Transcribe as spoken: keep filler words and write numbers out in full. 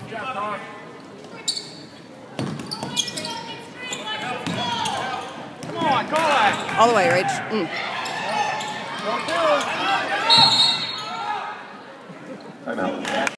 Come on, call it. All the way, Rach. Mm. Don't do it.